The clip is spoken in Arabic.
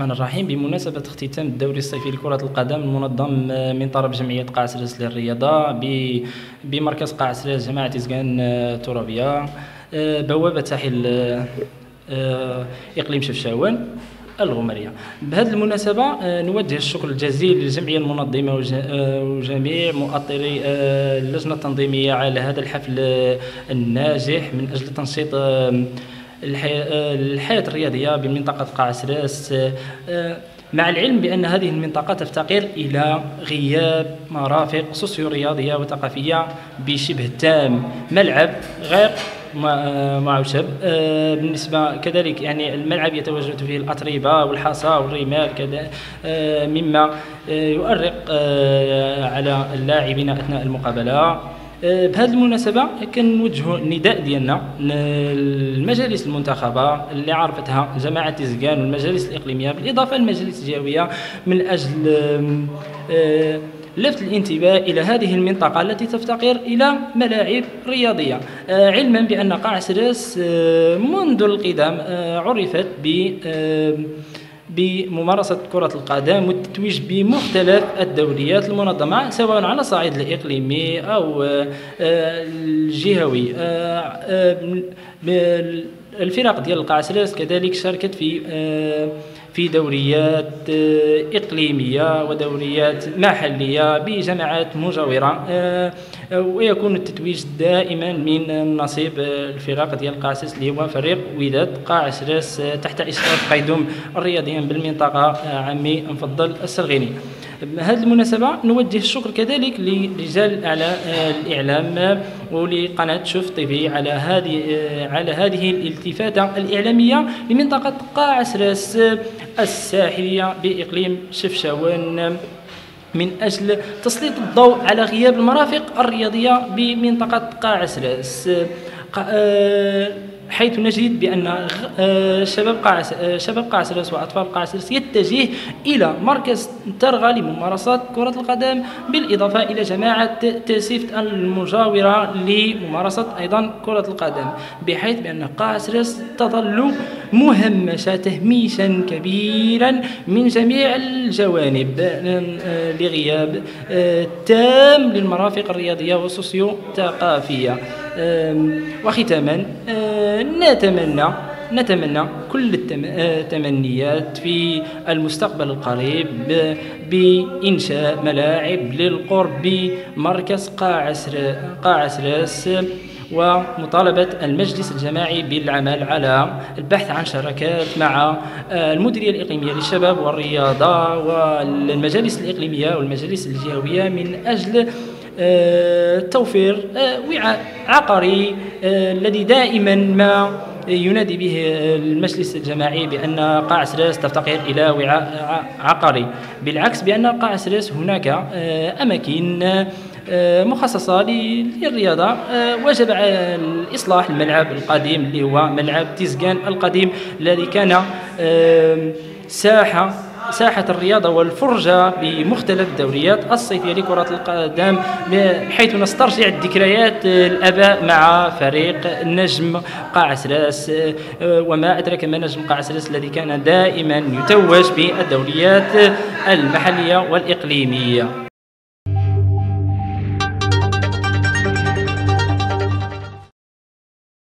الرحمن الرحيم. بمناسبة اختتام الدوري الصيفي لكرة القدم المنظم من طرف جمعية قاع سرس للرياضة بمركز قاع سرس جماعة تيزكان ترابية بوابة ساحل إقليم شفشاون الغمرية. بهذه المناسبة نوجه الشكر الجزيل للجمعية المنظمة وجميع مؤطري اللجنة التنظيمية على هذا الحفل الناجح من أجل تنشيط الحياة الرياضية بمنطقة قاع سرس، مع العلم بأن هذه المنطقة تفتقر إلى غياب مرافق سوسيو رياضية وثقافية بشبه تام، ملعب غير معشب بالنسبة كذلك، يعني الملعب يتواجد فيه الأتربة والحصى والرمال كذا، مما يؤرق على اللاعبين أثناء المقابلة. بهذه المناسبة كنوجهوا النداء ديالنا للمجالس المنتخبة اللي عرفتها جماعة تيزكان والمجالس الإقليمية بالإضافة للمجالس الجهوية من أجل لفت الانتباه إلى هذه المنطقة التي تفتقر إلى ملاعب رياضية، علما بأن قاع سرس منذ القدم عرفت بممارسة كرة القدم والتتويج بمختلف الدوريات المنظمة سواء على الصعيد الإقليمي أو الجهوي. الفرق ديال قاع سرس كذلك شاركت في دوريات إقليمية ودوريات محلية بجماعات مجاورة، ويكون التتويج دائما من نصيب الفرق ديال قاع سرس اللي هو فريق وداد قاع سرس تحت إشراف قيدوم الرياضيين بالمنطقة عمي مفضل السرغيني. بهذه المناسبة نوجه الشكر كذلك لرجال الإعلام ولقناة شوف تيفي على هذه الالتفاتة الإعلامية لمنطقة قاع سرس الساحلية بإقليم شفشاون من أجل تسليط الضوء على غياب المرافق الرياضية بمنطقة قاع سرس، حيث نجد بأن شباب قاع سرس وأطفال قاع سرس يتجه إلى مركز ترغى لممارسة كرة القدم بالإضافة إلى جماعة تاسيفت المجاورة لممارسة أيضا كرة القدم، بحيث بأن قاع سرس تظل مهمشة تهميشا كبيرا من جميع الجوانب لغياب تام للمرافق الرياضية والسوسيو ثقافية. وختاما نتمنى كل التمنيات في المستقبل القريب بإنشاء ملاعب للقرب بمركز قاع سرس، ومطالبة المجلس الجماعي بالعمل على البحث عن شراكات مع المديرية الإقليمية للشباب والرياضة والمجالس الإقليمية والمجالس الجهوية من أجل توفير وعاء عقاري الذي دائما ما ينادي به المجلس الجماعي بأن قاع سرس تفتقر إلى وعاء عقاري، بالعكس بأن قاع سرس هناك أماكن مخصصة للرياضة. وجب الإصلاح الملعب القديم اللي هو ملعب تيزكان القديم الذي كان ساحة الرياضة والفرجة بمختلف الدوريات الصيفية لكرة القدم، حيث نسترجع الذكريات الآباء مع فريق نجم قاع سرس، وما أدرك ما نجم قاع سرس الذي كان دائما يتوج بالدوريات المحلية والإقليمية.